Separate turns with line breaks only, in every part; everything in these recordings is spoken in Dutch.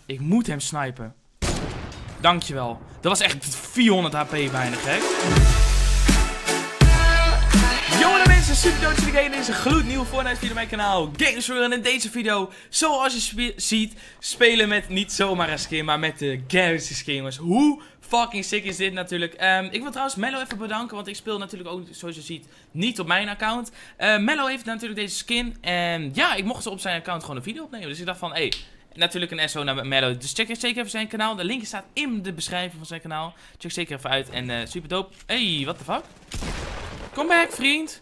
Ik moet hem snipen. Dankjewel. Dat was echt 400 HP bijna, gek. Yo mensen, super dat jullie kijken naar deze gloednieuwe Fortnite video op mijn kanaal Gamesfreak. En in deze video, zoals je ziet, spelen met niet zomaar een skin, maar met de Galaxy skin. Dus hoe fucking sick is dit natuurlijk. Ik wil trouwens Mello even bedanken, want ik speel natuurlijk ook, zoals je ziet, niet op mijn account. Mello heeft natuurlijk deze skin en ja, ik mocht ze op zijn account gewoon een video opnemen. Dus ik dacht van, hey, natuurlijk een SO naar Mello. Dus check zeker even zijn kanaal. De link staat in de beschrijving van zijn kanaal. Check zeker even uit en super dope. Hey, what the fuck? Kom back, vriend.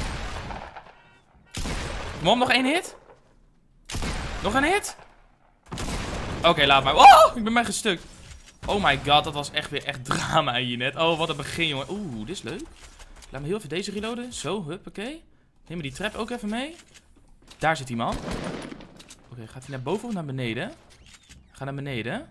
Mom, nog één hit? Nog een hit? Oké, laat maar. Oh, ik ben mij gestukt. Oh my god, dat was echt weer echt drama hier net. Oh, wat een begin, jongen. Oeh, dit is leuk. Laat me heel even deze reloaden. Zo, huppakee. Neem me die trap ook even mee. Daar zit die man. Oké, gaat hij naar boven of naar beneden? Ga naar beneden.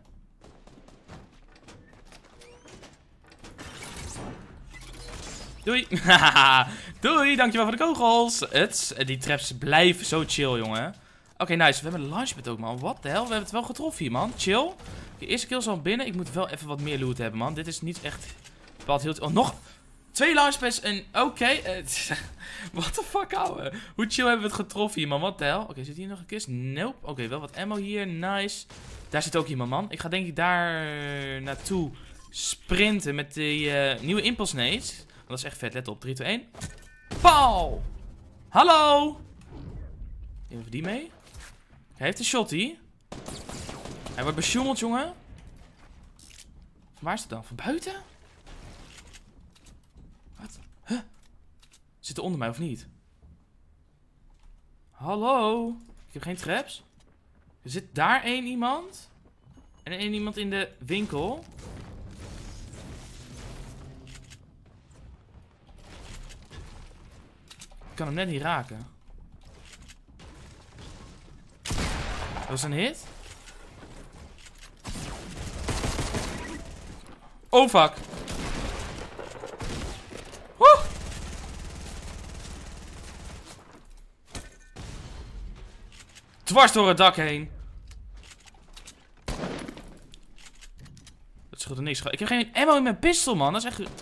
Doei. Doei, dankjewel voor de kogels. Die traps blijven zo chill, jongen. Oké, nice. We hebben een launchpad ook, man. What the hell? We hebben het wel getroffen hier, man. Chill. De eerste kill is al binnen. Ik moet wel even wat meer loot hebben, man. Dit is niet echt bepaald heel... Oh, nog 2 launchpads en... Oké. What the fuck, ouwe. Hoe chill hebben we het getroffen hier, man. What the hell? Oké, zit hier nog een kist? Nope. Oké, wel wat ammo hier. Nice. Daar zit ook iemand, man. Ik ga denk ik daar naartoe sprinten met die nieuwe impulse nades. Dat is echt vet. Let op. 3, 2, 1. Pauw! Hallo! Neem even die mee. Hij heeft een shotty. Hij wordt besjoemeld, jongen. Van waar is het dan? Van buiten? Wat? Huh? Zit er onder mij of niet? Hallo? Ik heb geen traps. Er zit daar één iemand. En één iemand in de winkel. Ik kan hem net niet raken. Dat was een hit. Oh fuck. Woe! Dwars door het dak heen. Dat scheelt er niks. Ik heb geen ammo in mijn pistool, man. Dat is echt...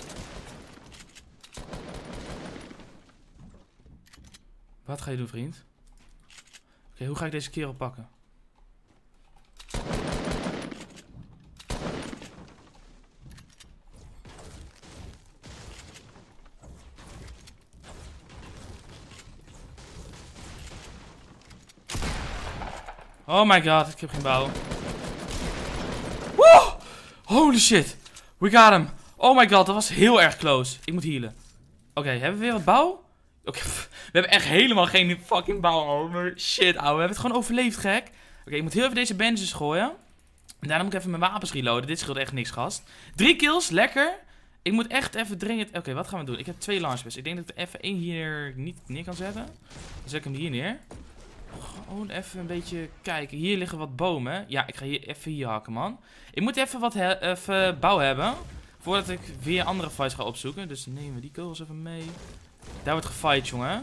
Wat ga je doen, vriend? Oké, hoe ga ik deze kerel pakken? Oh my god, ik heb geen bouw. Woe! Holy shit. We got him. Oh my god, dat was heel erg close. Ik moet healen. Oké, hebben we weer wat bouw? Oké, we hebben echt helemaal geen fucking bouw. Shit, ouwe. We hebben het gewoon overleefd, gek. Oké, ik moet heel even deze bandages gooien. En daarna moet ik even mijn wapens reloaden. Dit scheelt echt niks, gast. 3 kills, lekker. Ik moet echt even dringend... Oké, wat gaan we doen? Ik heb 2 launchpads. Ik denk dat ik er even 1 hier niet neer kan zetten. Dan zet ik hem hier neer. Gewoon even een beetje kijken. Hier liggen wat bomen. Ja, ik ga hier even hakken, man. Ik moet even even bouw hebben. Voordat ik weer andere fights ga opzoeken. Dus nemen we die kogels even mee. Daar wordt gefight, jongen.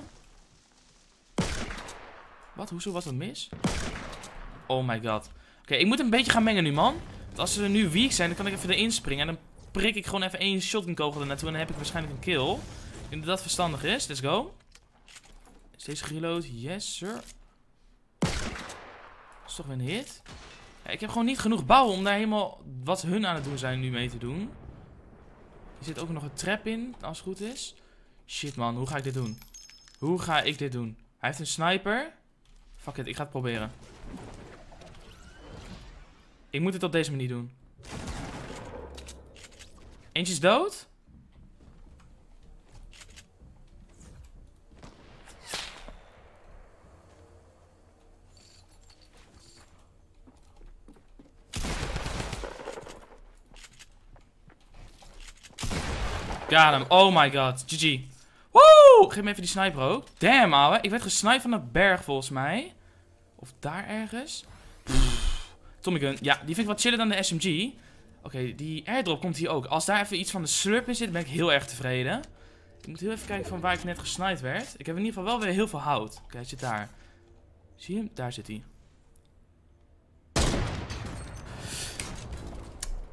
Wat? Hoezo was dat mis? Oh my god. Oké, ik moet een beetje gaan mengen nu, man. Want als ze nu weak zijn, dan kan ik even erin springen. En dan prik ik gewoon even 1 shotgun kogel er naartoe. En dan heb ik waarschijnlijk een kill. Ik denk dat dat verstandig is. Let's go. Is deze reload? Yes, sir. Dat is toch weer een hit? Ja, ik heb gewoon niet genoeg bouwen om daar helemaal wat hun aan het doen zijn nu mee te doen. Hier zit ook nog een trap in, als het goed is. Shit, man. Hoe ga ik dit doen? Hoe ga ik dit doen? Hij heeft een sniper. Fuck it, ik ga het proberen. Ik moet het op deze manier doen. Eentje is dood. Got hem. Oh my god. GG. Woe! Geef me even die sniper ook. Damn, ouwe. Ik werd gesniped van de berg, volgens mij. Of daar ergens. Tommy gun. Ja, die vind ik wat chiller dan de SMG. Oké, die airdrop komt hier ook. Als daar even iets van de slurp in zit, ben ik heel erg tevreden. Ik moet heel even kijken van waar ik net gesniped werd. Ik heb in ieder geval wel weer heel veel hout. Oké, hij zit daar. Zie je hem? Daar zit hij.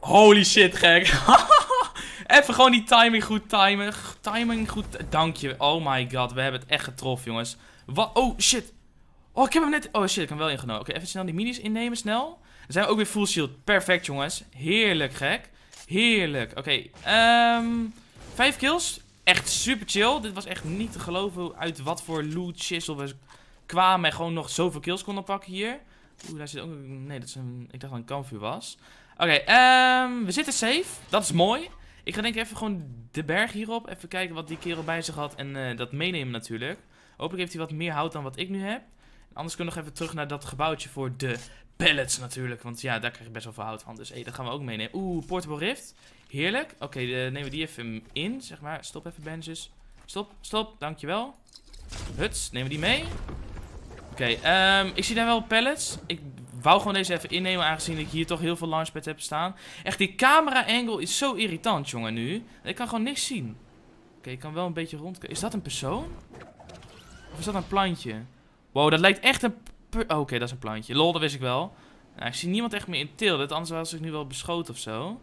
Holy shit, gek. Even gewoon die timing goed timen. Timing goed. Dank je. Oh my god, we hebben het echt getroffen, jongens. Wat? Oh shit. Oh, ik heb hem net. Oh shit, ik heb hem wel ingenomen. Oké, even snel die minis innemen, snel. Dan zijn we ook weer full shield. Perfect, jongens. Heerlijk, gek. Heerlijk. Oké, 5 kills. Echt super chill. Dit was echt niet te geloven uit wat voor loot shizzle we kwamen en gewoon nog zoveel kills konden pakken hier. Oeh, daar zit ook... Nee, dat is een... Ik dacht dat een kampvuur was. Oké, we zitten safe. Dat is mooi. Ik ga denk ik even gewoon de berg hierop. Even kijken wat die kerel bij zich had en dat meenemen natuurlijk. Hopelijk heeft hij wat meer hout dan wat ik nu heb. Anders kunnen we nog even terug naar dat gebouwtje voor de pallets natuurlijk. Want ja, daar krijg ik best wel veel hout van. Dus dat gaan we ook meenemen. Oeh, portable rift. Heerlijk. Oké, nemen we die even in, zeg maar. Stop even, benches. Stop. Dankjewel. Huts, nemen we die mee. Oké, ik zie daar wel pallets. Ik wou gewoon deze even innemen, aangezien ik hier toch heel veel launchpads heb staan. Echt, die camera angle is zo irritant, jongen, nu. Ik kan gewoon niks zien. Oké, ik kan wel een beetje rond... Is dat een persoon? Of is dat een plantje? Wow, dat lijkt echt een... Oh, oké, dat is een plantje. Lol, dat wist ik wel. Nou, ik zie niemand echt meer in tilde. Anders was ik nu wel beschoten of zo.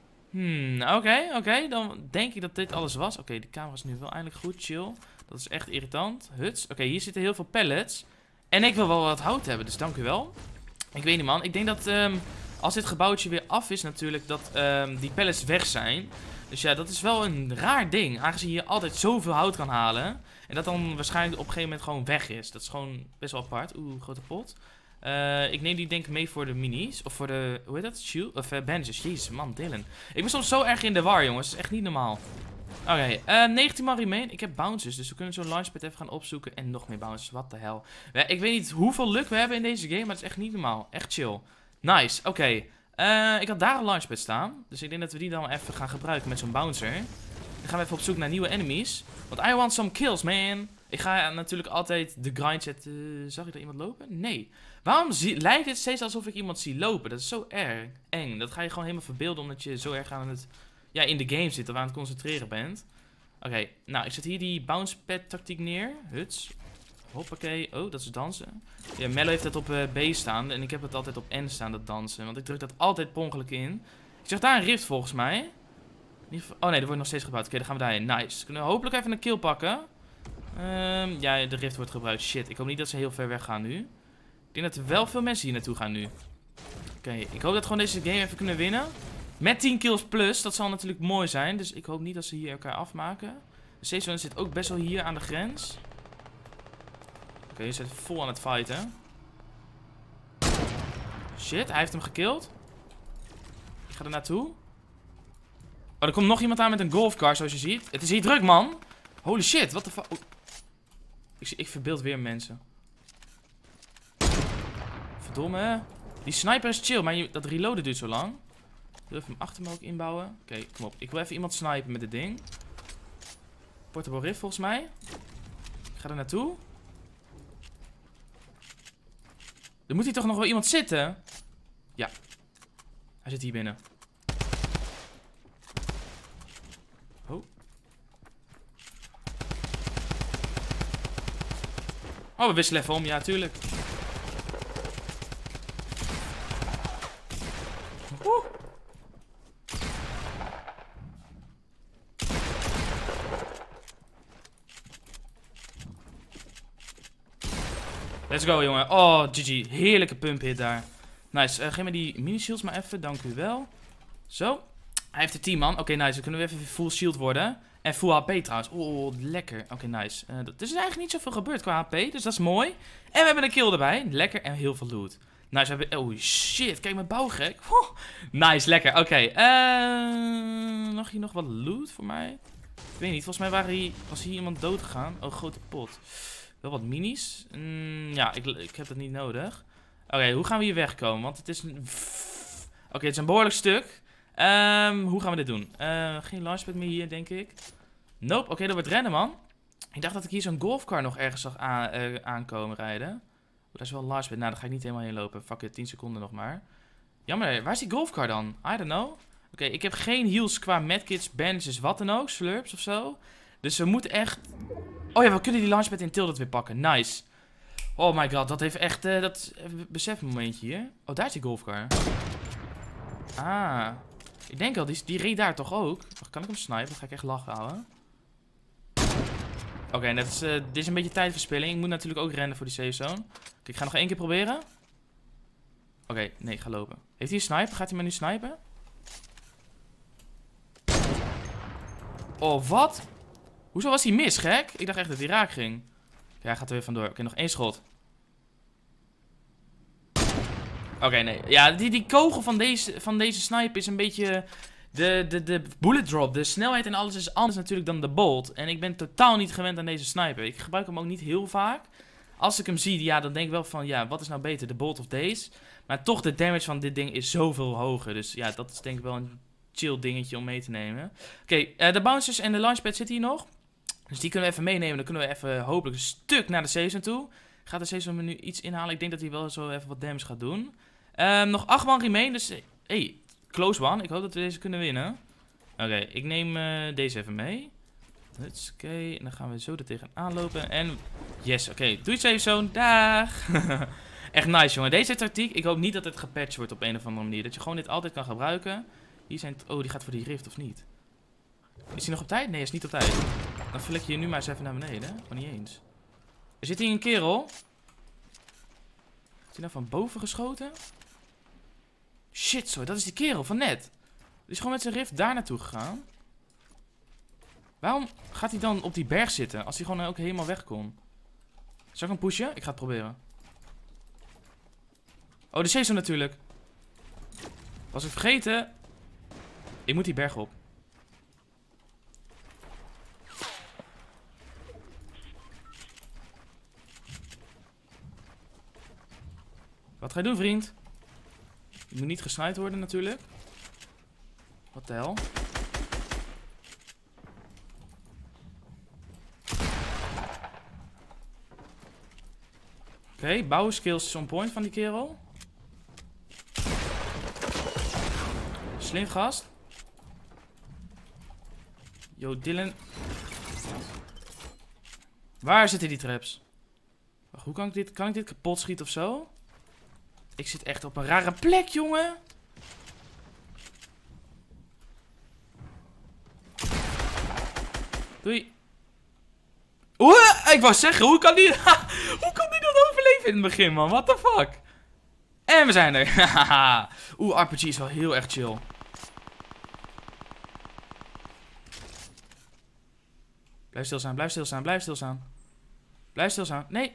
Oké. Dan denk ik dat dit alles was. Oké, de camera is nu wel eindelijk goed. Chill. Dat is echt irritant. Huts. Oké, hier zitten heel veel pallets. En ik wil wel wat hout hebben, dus dank u wel. Ik weet niet, man. Ik denk dat als dit gebouwtje weer af is natuurlijk, dat die pallets weg zijn. Dus ja, dat is wel een raar ding. Aangezien je altijd zoveel hout kan halen. En dat dan waarschijnlijk op een gegeven moment gewoon weg is. Dat is gewoon best wel apart. Oeh, grote pot. Ik neem die denk ik mee voor de minis. Of voor de, hoe heet dat? Shield? Of bandages. Jezus, man, Dylan. Ik ben soms zo erg in de war, jongens. Dat is echt niet normaal. Oké, 19 man remain. Ik heb bounces, dus we kunnen zo'n launchpad even gaan opzoeken. En nog meer bounces, wat de hel. Ik weet niet hoeveel luck we hebben in deze game, maar het is echt niet normaal. Echt chill. Nice, oké. Ik had daar een launchpad staan. Dus ik denk dat we die dan even gaan gebruiken met zo'n bouncer. Dan gaan we even op zoek naar nieuwe enemies. Want I want some kills, man. Ik ga natuurlijk altijd de grind zetten. Zag ik daar iemand lopen? Nee. Waarom lijkt het steeds alsof ik iemand zie lopen? Dat is zo erg eng. Dat ga je gewoon helemaal verbeelden omdat je zo erg aan het... Ja, in de game zit of aan het concentreren bent. Oké, nou, ik zet hier die bounce pad tactiek neer. Huts. Hoppakee. Oh, dat is dansen. Ja, Mello heeft het op B staan. En ik heb het altijd op N staan, dat dansen. Want ik druk dat altijd per ongeluk in. Ik zeg daar een rift volgens mij. Oh nee, er wordt nog steeds gebouwd. Oké, dan gaan we daarheen. Nice. Kunnen we hopelijk even een kill pakken. Ja, de rift wordt gebruikt. Shit, ik hoop niet dat ze heel ver weg gaan nu. Ik denk dat er wel veel mensen hier naartoe gaan nu. Oké, ik hoop dat we gewoon deze game even kunnen winnen. Met 10 kills plus, dat zal natuurlijk mooi zijn. Dus ik hoop niet dat ze hier elkaar afmaken. De Season zit ook best wel hier aan de grens. Oké, je zit vol aan het fighten. Shit, hij heeft hem gekillt. Ik ga er naartoe. Oh, er komt nog iemand aan met een golfcar, zoals je ziet. Het is hier druk, man. Holy shit, what the fuck. Oh. Ik verbeeld weer mensen. Verdomme. Die sniper is chill, maar dat reloaden duurt zo lang. Ik wil even hem achter me ook inbouwen. Oké, kom op. Ik wil even iemand snipen met dit ding. Portable rift volgens mij. Ik ga er naartoe. Er moet hier toch nog wel iemand zitten? Ja. Hij zit hier binnen. Oh. Oh, we wisselen even om. Ja, tuurlijk. Oeh. Let's go, jongen. Oh, GG. Heerlijke pump hit daar. Nice. Geef me die mini-shields maar even. Dank u wel. Zo. Hij heeft er 10 man. Oké, nice. Dan kunnen we even full shield worden. En full HP trouwens. Oh, lekker. Oké, nice. Er is eigenlijk niet zoveel gebeurd qua HP. Dus dat is mooi. En we hebben een kill erbij. Lekker. En heel veel loot. Nice. We hebben... Oh, shit. Kijk, mijn bouwgek. Nice. Lekker. Oké. Nog hier nog wat loot voor mij? Ik weet niet. Volgens mij was hier iemand dood gegaan. Oh, grote pot. Wel wat minis. Ja, ik heb dat niet nodig. Oké, hoe gaan we hier wegkomen? Want het is een... Oké, het is een behoorlijk stuk. Hoe gaan we dit doen? Geen launchpad meer hier, denk ik. Nope. Oké, dat wordt rennen, man. Ik dacht dat ik hier zo'n golfcar nog ergens zag aankomen rijden. Oh, dat is wel een launchpad. Nou, daar ga ik niet helemaal heen lopen. Fuck it, 10 seconden nog maar. Jammer, waar is die golfcar dan? I don't know. Oké, ik heb geen heals qua medkits, bandages, wat dan ook. Slurps of zo. Dus we moeten echt... Oh ja, we kunnen die launchpad in tilde weer pakken. Nice. Oh my god, dat heeft echt... dat besef een momentje hier. Oh, daar is die golfcar. Ah. Ik denk al, die reed daar toch ook? Kan ik hem snipen? Dan ga ik echt lachen, ouwe. Oké, dit is een beetje tijdverspilling. Ik moet natuurlijk ook rennen voor die safe zone. Oké, ik ga nog 1 keer proberen. Oké, nee, ik ga lopen. Heeft hij een sniper? Gaat hij me nu snipen? Oh, wat? Hoezo was hij mis, gek? Ik dacht echt dat hij raak ging. Ja, hij gaat er weer vandoor. Oké, nog 1 schot. Oké, nee. Ja, die kogel van deze sniper is een beetje... De bullet drop, de snelheid en alles is anders natuurlijk dan de bolt. En ik ben totaal niet gewend aan deze sniper. Ik gebruik hem ook niet heel vaak. Als ik hem zie, ja, dan denk ik wel van... Ja, wat is nou beter, de bolt of deze? Maar toch, de damage van dit ding is zoveel hoger. Dus ja, dat is denk ik wel een chill dingetje om mee te nemen. Oké, de bouncers en de launchpad zitten hier nog. Dus die kunnen we even meenemen. Dan kunnen we even hopelijk een stuk naar de season toe. Gaat de season me nu iets inhalen? Ik denk dat hij wel zo even wat damage gaat doen. Nog 8 man remain, dus... Hey, close one. Ik hoop dat we deze kunnen winnen. Oké, ik neem deze even mee. Oké, en dan gaan we zo er tegenaan lopen. En yes, oké. Doei safe zone. Dag. Echt nice, jongen. Deze tactiek, ik hoop niet dat het gepatcht wordt op een of andere manier. Dat je gewoon dit altijd kan gebruiken. Hier zijn... Oh, die gaat voor die rift, of niet? Is hij nog op tijd? Nee, hij is niet op tijd. Dan flik je nu maar eens even naar beneden. Oh, niet eens. Er zit hier een kerel. Is hij nou van boven geschoten? Shit, zo, dat is die kerel van net. Die is gewoon met zijn rift daar naartoe gegaan. Waarom gaat hij dan op die berg zitten als hij gewoon ook helemaal weg kon? Zal ik hem pushen? Ik ga het proberen. Oh, de Caesar natuurlijk. Was ik vergeten. Ik moet die berg op. Wat ga je doen, vriend? Je moet niet gesniped worden natuurlijk. Wat de hel? Oké, bouwen skills is on point van die kerel. Slim gast. Yo, Dylan. Waar zitten die traps? Wacht, hoe kan ik dit kapot schieten of zo? Ik zit echt op een rare plek, jongen. Doei. Oeh, ik wou zeggen, hoe kan die dat overleven in het begin, man? What the fuck? En we zijn er. Oeh, RPG is wel heel erg chill. Blijf stilstaan, blijf stilstaan, blijf stilstaan. Blijf stilstaan. Nee.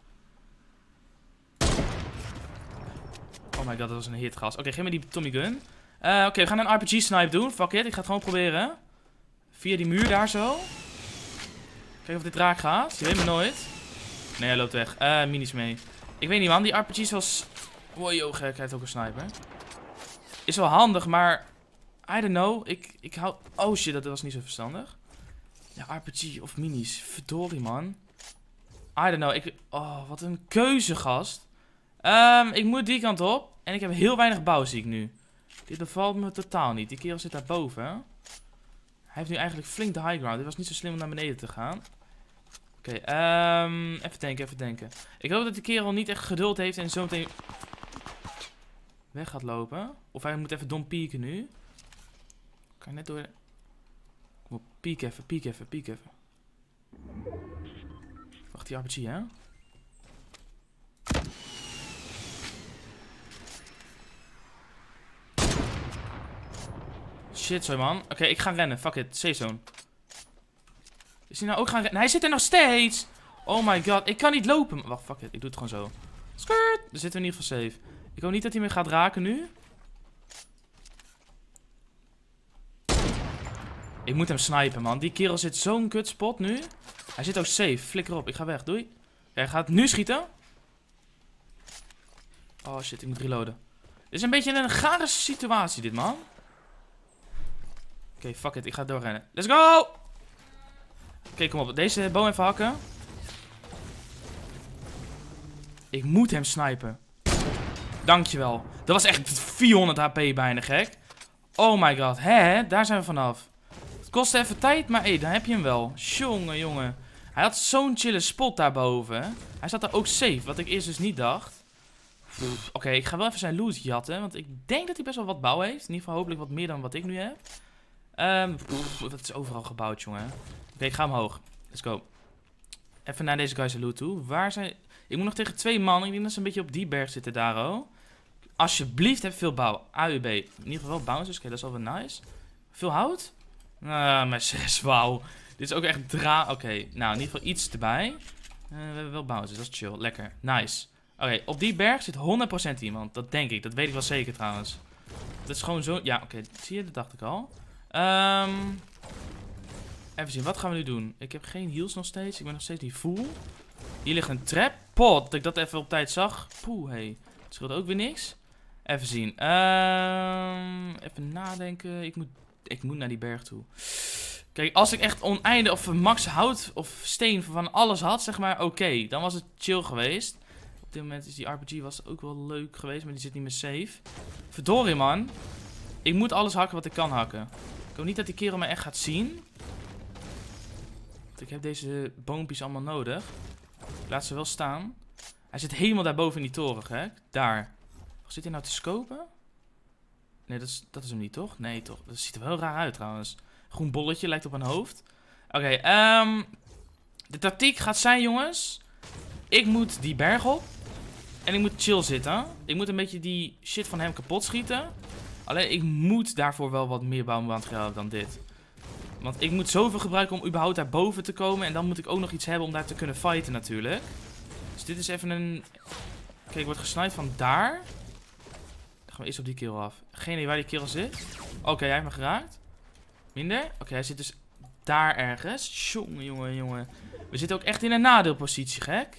Oh my god, dat was een hit, gast. Oké, geef me die Tommy gun. Oké, we gaan een RPG snipe doen. Fuck it, ik ga het gewoon proberen. Via die muur daar zo. Kijken of dit raak gaat. Je weet me nooit. Nee, hij loopt weg. Minis mee. Ik weet niet, man. Die RPG is wel... Wow, yo, gek. Hij heeft ook een sniper. Is wel handig, maar... I don't know. Ik hou... Oh shit, dat was niet zo verstandig. Ja, RPG of minis. Verdorie, man. I don't know. Oh, wat een keuze, gast. Ik moet die kant op. En ik heb heel weinig bouw, zie ik nu. Dit bevalt me totaal niet. Die kerel zit daar boven, hè? Hij heeft nu eigenlijk flink de high ground. Dit was niet zo slim om naar beneden te gaan. Oké, even denken, even denken. Ik hoop dat die kerel niet echt geduld heeft en zo meteen weg gaat lopen. Of hij moet even dom pieken nu. Kan je net door... Kom op, piek even, piek even, piek even. Wacht, die RPG, hè? Shit, zo man. Oké, ik ga rennen. Fuck it. Safe zone. Is hij nou ook gaan rennen? Hij zit er nog steeds! Oh my god. Ik kan niet lopen. Wacht, fuck it. Ik doe het gewoon zo. Skirt! Dan zitten we in ieder geval safe. Ik hoop niet dat hij me gaat raken nu. Ik moet hem snipen, man. Die kerel zit zo'n kutspot nu. Hij zit ook safe. Flikker op. Ik ga weg. Doei. Hij gaat nu schieten. Oh shit, ik moet reloaden. Dit is een beetje een gare situatie, dit, man. Oké, fuck it. Ik ga doorrennen. Let's go! Oké, kom op. Deze boom even hakken. Ik moet hem snipen. Dankjewel. Dat was echt 400 HP bijna, gek. Oh my god. Hè? Daar zijn we vanaf. Het kostte even tijd, maar hé, dan heb je hem wel. Jongen, jongen. Hij had zo'n chille spot daarboven. Hij zat daar ook safe, wat ik eerst dus niet dacht. Oké, ik ga wel even zijn loot jatten. Want ik denk dat hij best wel wat bouw heeft. In ieder geval hopelijk wat meer dan wat ik nu heb. Dat is overal gebouwd, jongen. Oké, ik ga omhoog. Let's go. Even naar deze guy's loot toe. Waar zijn... Ik moet nog tegen 2 man. Ik denk dat ze een beetje op die berg zitten daar, oh. Alsjeblieft, heb veel bouw. AUB. In ieder geval wel bouncers. Oké, dat is wel weer nice. Veel hout? Maar 6, wauw. Dit is ook echt Oké, nou, in ieder geval iets erbij. We hebben wel bouncers, dat is chill. Lekker. Nice. Oké, op die berg zit 100% iemand. Dat denk ik. Dat weet ik wel zeker trouwens. Dat is gewoon zo... Ja, oké. Zie je? Dat dacht ik al. Even zien. Wat gaan we nu doen? Ik heb geen heals nog steeds. Ik ben nog steeds niet full. Hier ligt een trap. Pot. Dat ik dat even op tijd zag. Poeh, hey. Het scheelt ook weer niks. Even zien. Even nadenken. Ik moet naar die berg toe. Kijk, als ik echt oneindig of max hout of steen van alles had, zeg maar, oké. Dan was het chill geweest. Op dit moment is die RPG was ook wel leuk geweest, maar die zit niet meer safe. Verdorie, man. Ik moet alles hakken wat ik kan hakken. Ik hoop niet dat die kerel me echt gaat zien. Want ik heb deze boompjes allemaal nodig. Ik laat ze wel staan. Hij zit helemaal daarboven in die toren, gek. Daar. Zit hij nou te scopen? Nee, dat is hem niet, toch? Nee, toch. Dat ziet er wel raar uit, trouwens. Groen bolletje, lijkt op een hoofd. Oké, de tactiek gaat zijn, jongens. Ik moet die berg op. En ik moet chill zitten. Ik moet een beetje die shit van hem kapot schieten. Alleen, ik moet daarvoor wel wat meer bouwmateriaal hebben dan dit. Want ik moet zoveel gebruiken om überhaupt daar boven te komen. En dan moet ik ook nog iets hebben om daar te kunnen fighten, natuurlijk. Dus dit is even een... Kijk, ik word gesniped van daar. Dan gaan we eerst op die kerel af. Geen idee waar die kerel zit. Oké, hij heeft me geraakt. Minder. Oké, hij zit dus daar ergens. Jongen, jongen, jongen. We zitten ook echt in een nadeelpositie, gek.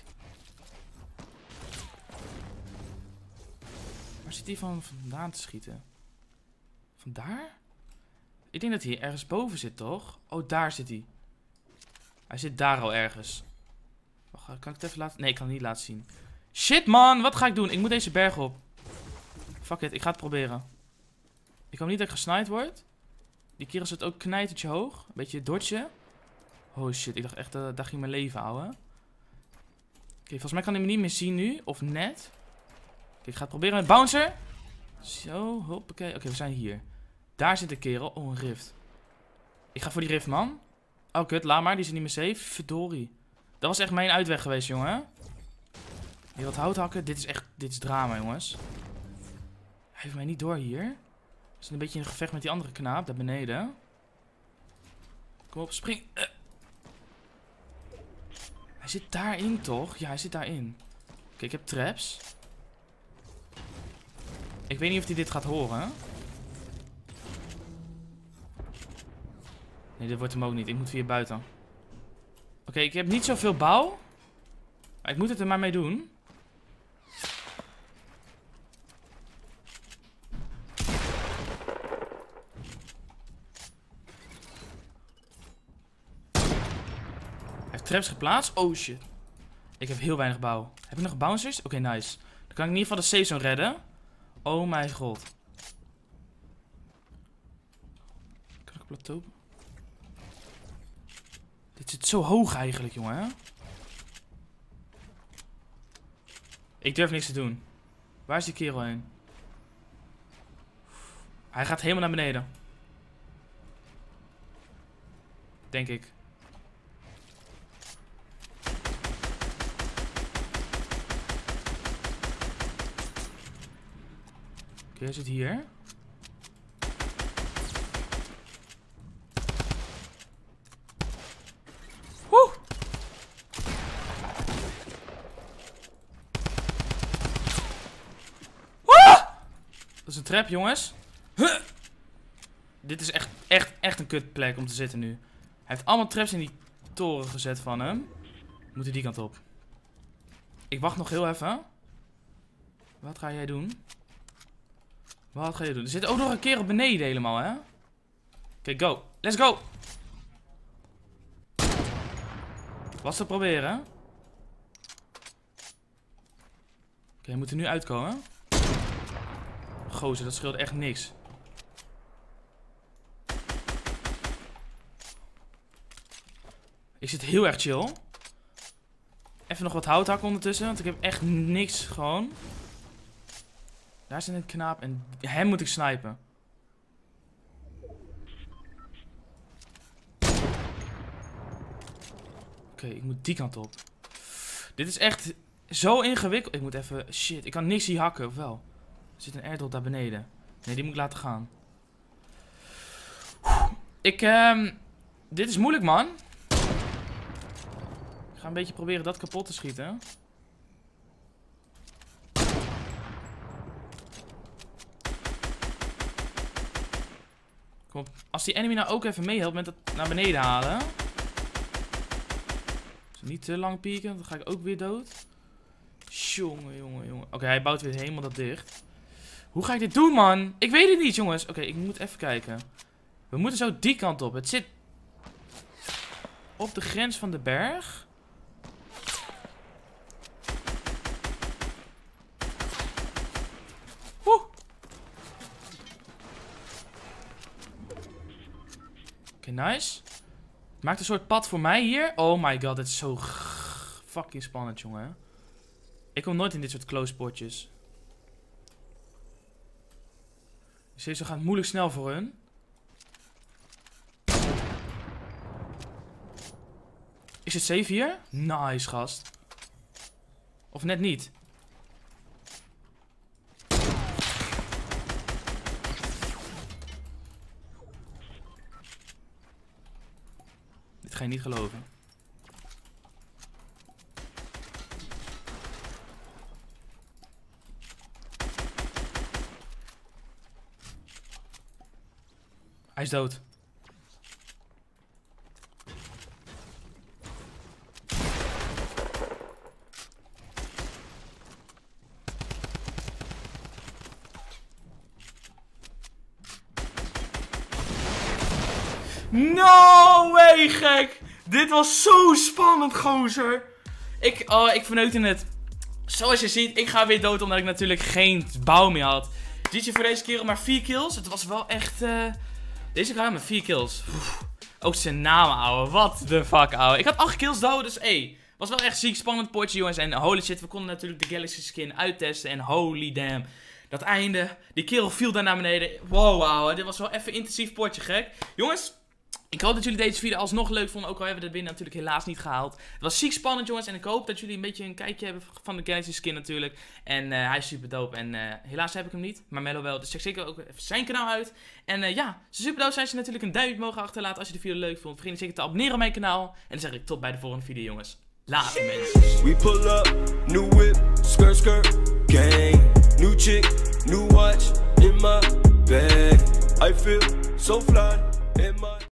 Waar zit hij vandaan te schieten? Vandaar? Ik denk dat hij ergens boven zit, toch? Oh, daar zit hij. Hij zit daar al ergens. Wacht, kan ik het even laten... Nee, ik kan het niet laten zien. Shit, man. Wat ga ik doen? Ik moet deze berg op. Fuck it, ik ga het proberen. Ik hoop niet dat ik gesniped word. Die kerel zit ook knijtertje hoog. Een beetje dodgen. Oh shit, ik dacht echt, daar ging mijn leven, ouwe. Oké, volgens mij kan hij me niet meer zien nu. Of net. Oké, ik ga het proberen met bouncer. Zo, hoppakee. Oké, we zijn hier. Daar zit de kerel. Oh, een rift. Ik ga voor die rift, man. Oh, kut, laat maar. Die is niet meer safe. Verdorie. Dat was echt mijn uitweg geweest, jongen. Hier wat hout hakken. Dit is drama, jongens. Hij heeft mij niet door hier. We zijn een beetje in een gevecht met die andere knaap daar beneden. Kom op, spring. Hij zit daarin, toch? Ja, hij zit daarin. Oké, ik heb traps. Ik weet niet of hij dit gaat horen. Nee, dit wordt hem ook niet. Ik moet via buiten. Oké, ik heb niet zoveel bouw. Maar ik moet het er maar mee doen. Hij heeft traps geplaatst. Oh shit. Ik heb heel weinig bouw. Heb ik nog bouncers? Oké, nice. Dan kan ik in ieder geval de safe zone redden. Oh mijn god. Kan ik een plateau? Dit zit zo hoog eigenlijk, jongen. Hè? Ik durf niks te doen. Waar is die kerel heen? Hij gaat helemaal naar beneden. Denk ik. Oké, hij zit hier. Woe! Dat is een trap, jongens. Huh! Dit is echt een kutplek om te zitten nu. Hij heeft allemaal traps in die toren gezet van hem. We moeten die kant op. Ik wacht nog heel even. Wat ga jij doen? Wat ga je doen? Er zit ook nog een kerel beneden helemaal, hè? Oké, go. Let's go. Was te proberen. Oké, we moeten nu uitkomen. Gozer, dat scheelt echt niks. Ik zit heel erg chill. Even nog wat hout hakken ondertussen, want ik heb echt niks gewoon. Daar zit een knaap en hem moet ik snipen. Oké, ik moet die kant op. Dit is echt zo ingewikkeld. Ik moet even... Shit, ik kan niks hier hakken, of wel? Er zit een airdrop daar beneden. Nee, die moet ik laten gaan. Dit is moeilijk, man. Ik ga een beetje proberen dat kapot te schieten. Kom op. Als die enemy nou ook even meehelpt met het naar beneden halen. Dus niet te lang pieken, dan ga ik ook weer dood. Jongen, jongen, jongen. Oké, hij bouwt weer helemaal dat dicht. Hoe ga ik dit doen, man? Ik weet het niet, jongens. Oké, ik moet even kijken. We moeten zo die kant op. Het zit op de grens van de berg. Oké, nice. Maakt een soort pad voor mij hier. Oh my god, dit is zo fucking spannend, jongen. Ik kom nooit in dit soort close potjes. Deze gaat moeilijk snel voor hun. Is het safe hier? Nice, gast. Of net niet. Dit ga je niet geloven. Hij is dood. No way, gek! Dit was zo spannend, gozer. Ik verneukte het. Zoals je ziet, ik ga weer dood omdat ik natuurlijk geen bouw meer had. GG voor deze kerel maar 4 kills. Het was wel echt... Deze kerel met 4 kills. Ook zijn naam, ouwe. What the fuck, ouwe. Ik had 8 kills dood, dus was wel echt ziek spannend potje, jongens. En holy shit, we konden natuurlijk de Galaxy skin uittesten. En holy damn. Dat einde. Die kerel viel daar naar beneden. Wow, ouwe. Dit was wel even intensief potje, gek. Jongens... Ik hoop dat jullie deze video alsnog leuk vonden, ook al hebben we de win natuurlijk helaas niet gehaald. Het was ziek spannend, jongens, en ik hoop dat jullie een beetje een kijkje hebben van de Galaxy skin natuurlijk. En hij is super dope en helaas heb ik hem niet, maar Mello wel, dus check zeker ook even zijn kanaal uit. En ja, super dope zijn ze natuurlijk een duimpje mogen achterlaten als je de video leuk vond. Vergeet niet zeker te abonneren op mijn kanaal. En dan zeg ik tot bij de volgende video, jongens. Later, mensen. We pull up, new whip, skirt, skirt, gang. New chick, new watch, in my bag. I feel so fly, in my...